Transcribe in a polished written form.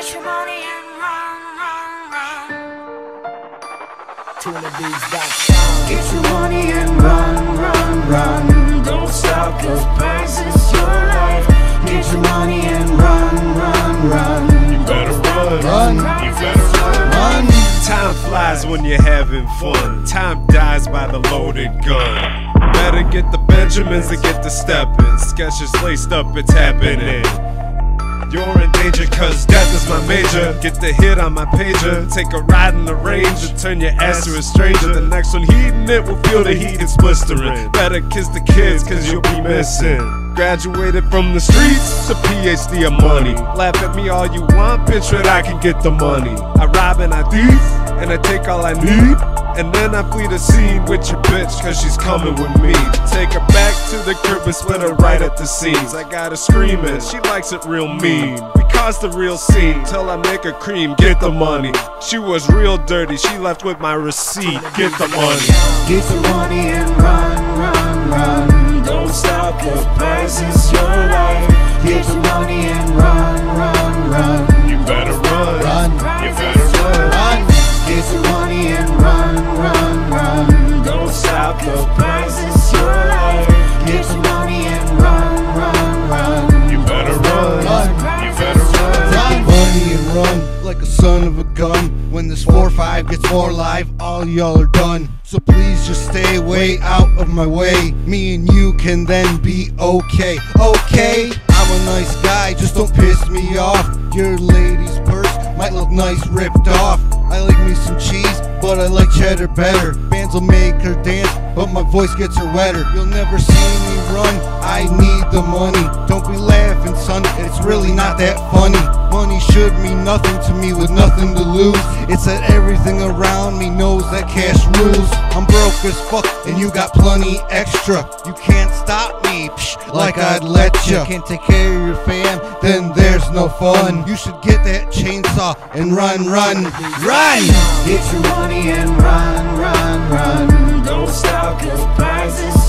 Get your money and run, run, run. TunnaBeats.com. Get your money and run, run, run. Don't stop, cause price is your life. Get your money and run, run, run. You better run, Run. You better run. Time flies when you're having fun. Time dies by the loaded gun. Better get the Benjamins and get the steppin'. Sketches laced up, it's happening. You're in danger cause death is my major. Get the hit on my pager. Take a ride in the range and turn your ass to a stranger. The next one heating it will feel the heat, it's blistering. Better kiss the kids cause you'll be missing. Graduated from the streets, a PhD of money. Laugh at me all you want, bitch, but I can get the money. I rob and I thief, and I take all I need. And then I flee the scene with your bitch, cause she's coming with me. Take her back to the crib and split her right at the seams. I got her screaming, she likes it real mean. We caused the real scene, till I make her cream, get the money. She was real dirty, she left with my receipt, get the money. Get the money and run, run, run. Don't stop, cause price is your life. Get the money and run, run, run. You better run, Run. You better run. Run. Get the money and run, run, run. Don't stop, cause price is your life. Get the money and run, run, run. You better run, Run. You better run. Run. Money and run like a son of a gun. When this 4-5 gets more live, all y'all are done. So please just stay way out of my way. Me and you can then be okay. Okay, I'm a nice guy, just don't piss me off. Your lady's purse might look nice ripped off. I like me some cheese, but I like cheddar better. Bands will make her dance, but my voice gets her wetter. You'll never see me run, I need the money. Don't be laughing, son, it's really not that funny. Money should mean nothing to me with nothing to lose. It's that everything around me knows that cash rules. I'm broke as fuck and you got plenty extra. You can't stop me, like I'd let ya. Can't take care of your fam, then there's no fun. You should get that chainsaw and run, run, run! Get your money and run, run, run. Don't stop, cause price is